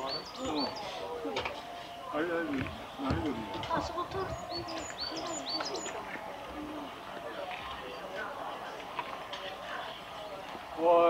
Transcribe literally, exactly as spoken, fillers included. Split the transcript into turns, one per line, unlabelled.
うん。あれ何何鳥？
あそこ取る。
おい。